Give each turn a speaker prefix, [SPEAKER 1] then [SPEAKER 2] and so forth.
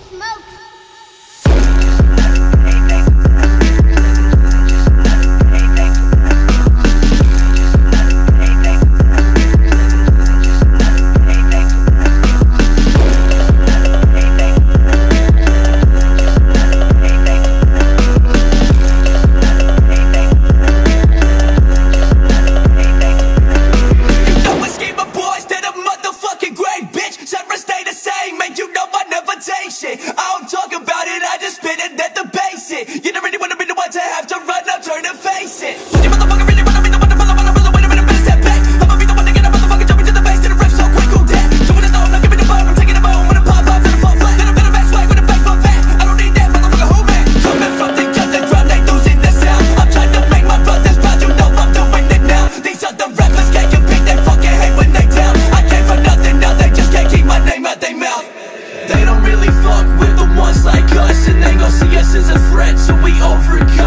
[SPEAKER 1] smoke.
[SPEAKER 2] I don't talk about it, I just spit it at the basic. You don't really wanna be the one to have to run up, turn and face it. Would you motherfucker really wanna be the one to pull up on a brother? Wait a minute, better step back. I'ma be the one to get a motherfucker jumping to the base, to the ref so quick, who that? Doing it though, now give me the bone, I'm taking it home. When I pop off, then I fall flat. Then I'm gonna back swag with a bass for back. I don't need that motherfucker, who man? Coming from the underground, they losing the sound. I'm trying to make my brothers proud, you know I'm doing it now. These other rappers can't compete, they fucking hate when they down. I came for nothing, now they just can't keep my name out their mouth. They don't really fuck with the ones like us, and they gon' see us as a threat, so we overcome.